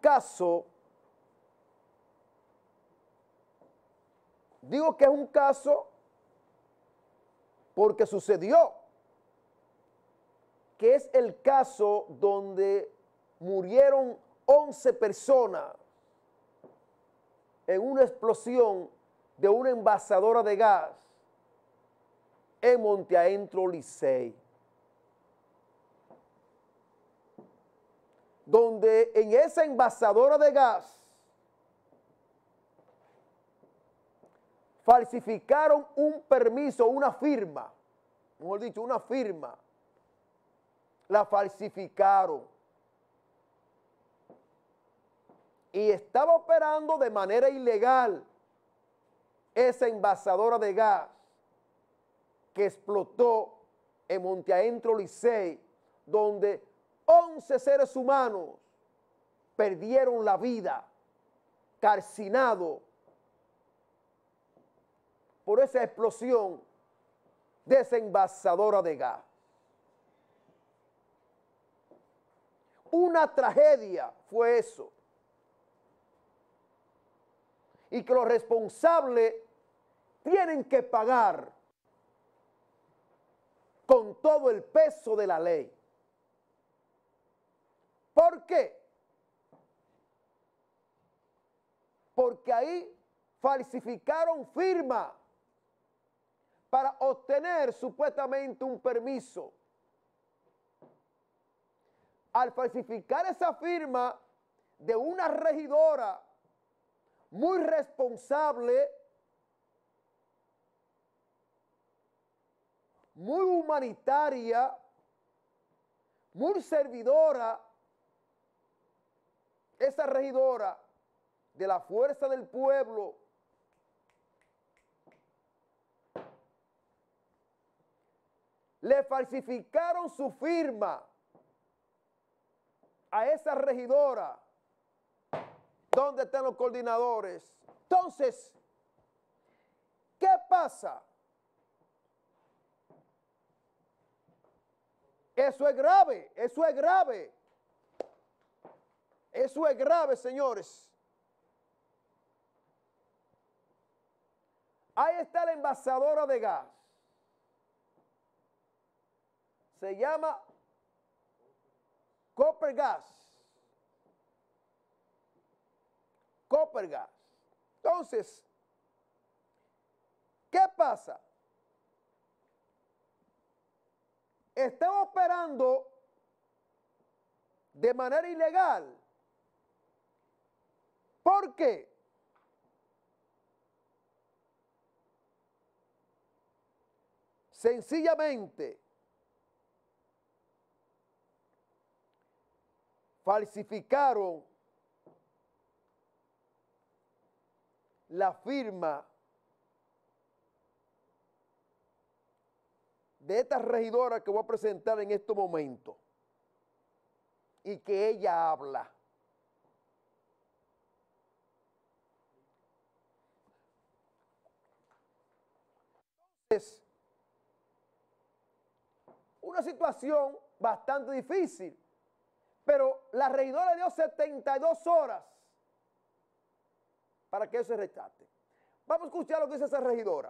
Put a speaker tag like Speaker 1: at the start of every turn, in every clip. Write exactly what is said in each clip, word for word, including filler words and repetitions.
Speaker 1: caso, digo que es un caso porque sucedió, que es el caso donde murieron once personas en una explosión de una envasadora de gas en Monte Adentro, Licey, donde en esa envasadora de gas falsificaron un permiso, una firma, mejor dicho, una firma, la falsificaron y estaba operando de manera ilegal esa envasadora de gas que explotó en Monte Adentro, Licey, donde once seres humanos perdieron la vida, calcinados por esa explosión de esa envasadora de gas. Una tragedia fue eso. Y que los responsables tienen que pagar con todo el peso de la ley. ¿Por qué? Porque ahí falsificaron firma para obtener supuestamente un permiso. Al falsificar esa firma de una regidora muy responsable, muy humanitaria, muy servidora, esa regidora de la Fuerza del Pueblo, le falsificaron su firma a esa regidora. ¿Dónde están los coordinadores? Entonces, ¿qué pasa? Eso es grave, eso es grave. Eso es grave, señores. Ahí está la envasadora de gas. Se llama Copergas. Copergas. Entonces, ¿qué pasa? Estaba operando de manera ilegal. ¿Por qué? Sencillamente, falsificaron la firma de esta regidora que voy a presentar en este momento y que ella habla. Es una situación bastante difícil, pero la regidora dio setenta y dos horas para que eso se retrate. Vamos a escuchar lo que dice esa regidora.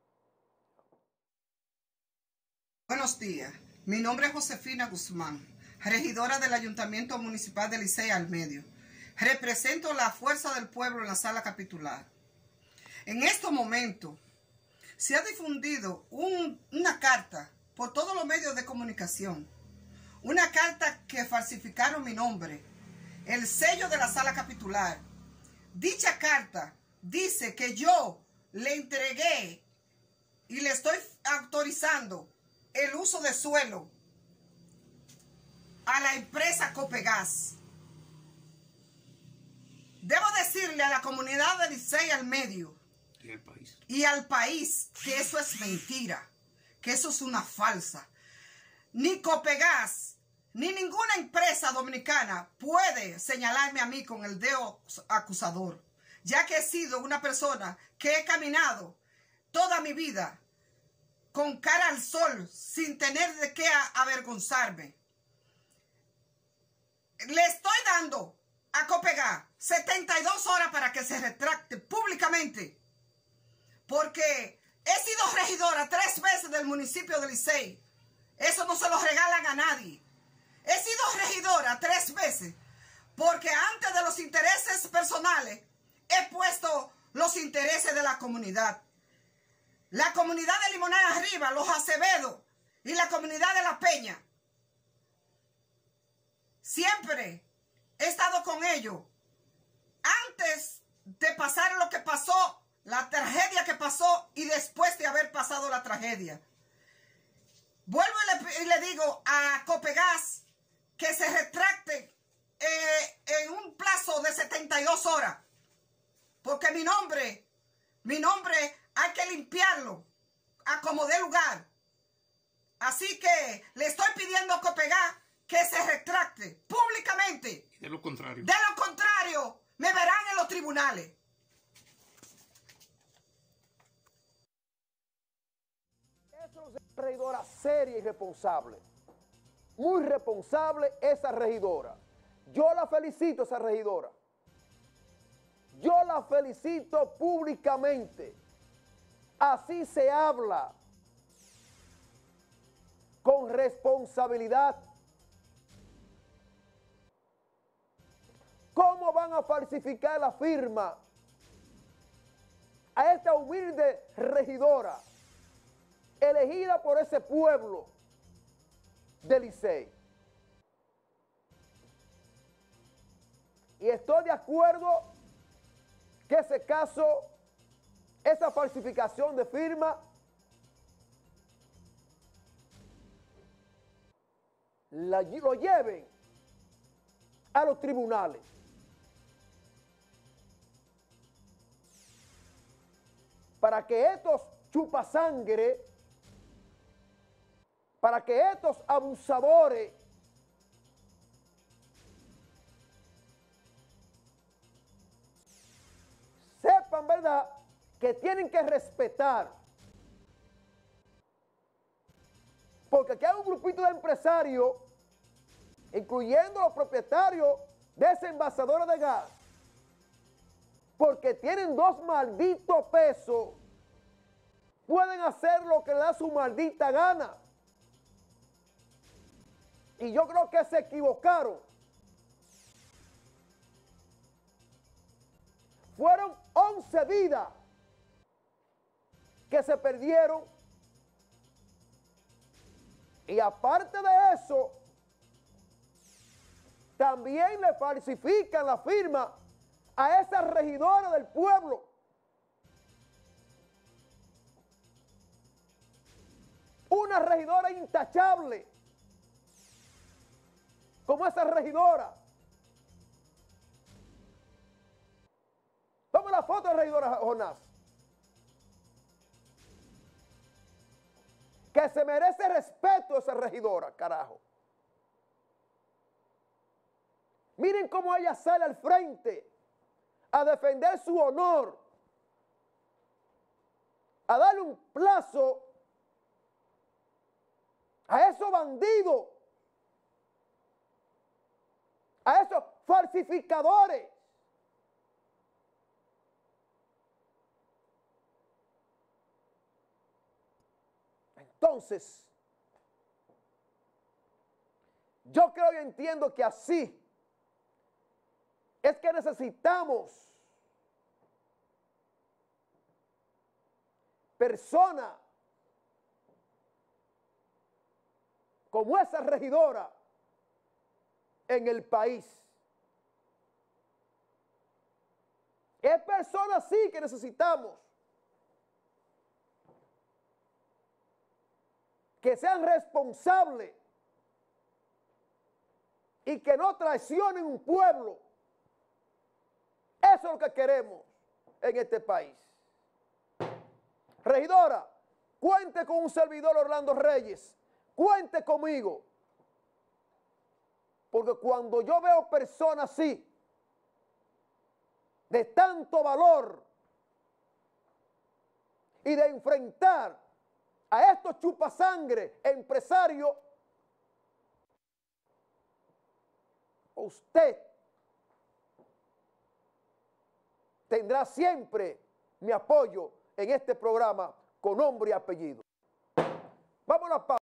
Speaker 2: Buenos días, mi nombre es Josefina Guzmán, regidora del Ayuntamiento Municipal de Licey al Medio. Represento la Fuerza del Pueblo en la sala capitular. En estos momentos se ha difundido un, una carta por todos los medios de comunicación, una carta que falsificaron mi nombre, el sello de la sala capitular. Dicha carta dice que yo le entregué y le estoy autorizando el uso de suelo a la empresa Copergas. Debo decirle a la comunidad de Licey al Medio y al país, y al país que eso es mentira, que eso es una falsa. Ni Copergas ni ninguna empresa dominicana puede señalarme a mí con el dedo acusador, ya que he sido una persona que he caminado toda mi vida con cara al sol, sin tener de qué avergonzarme. Le estoy dando a Copergas setenta y dos horas para que se retracte públicamente. Porque he sido regidora tres veces del municipio de Licey. Eso no se lo regalan a nadie. He sido regidora tres veces porque antes de los intereses personales he puesto los intereses de la comunidad. La comunidad de Limonada Arriba, los Acevedo y la comunidad de La Peña. Siempre he estado con ellos. Antes de pasar lo que pasó, la tragedia que pasó y después de haber pasado la tragedia. Vuelvo y le, y le digo a Copegas que se retracte eh, en un plazo de setenta y dos horas. Porque mi nombre, mi nombre hay que limpiarlo a como dé lugar. Así que le estoy pidiendo a Copegas que se retracte públicamente.
Speaker 3: De lo contrario.
Speaker 2: De lo contrario, me verán en los tribunales.
Speaker 1: Es una regidora seria y responsable. Muy responsable esa regidora. Yo la felicito, esa regidora. Yo la felicito públicamente. Así se habla. Con responsabilidad. ¿Cómo van a falsificar la firma a esta humilde regidora elegida por ese pueblo de Licey? Y estoy de acuerdo que ese caso, esa falsificación de firma, la, lo lleven a los tribunales. Para que estos chupasangre, para que estos abusadores sepan, ¿verdad?, que tienen que respetar. Porque aquí hay un grupito de empresarios, incluyendo los propietarios de esa envasadora de gas, porque tienen dos malditos pesos, pueden hacer lo que les da su maldita gana. Y yo creo que se equivocaron. Fueron once vidas que se perdieron. Y aparte de eso, también le falsifican la firma a esa regidora del pueblo. Una regidora intachable, como esa regidora. Toma la foto de la regidora Jonás. Que se merece respeto esa regidora, carajo. Miren cómo ella sale al frente a defender su honor, a darle un plazo a esos bandidos, a esos falsificadores. Entonces, yo creo y entiendo que así es que necesitamos personas como esa regidora en el país. Es personas así que necesitamos, que sean responsables y que no traicionen un pueblo. Eso es lo que queremos en este país. Regidora, cuente con un servidor Orlando Reyes, cuente conmigo. Porque cuando yo veo personas así, de tanto valor y de enfrentar a estos chupasangre empresarios, usted tendrá siempre mi apoyo en este programa con nombre y apellido. Vamos a la pausa.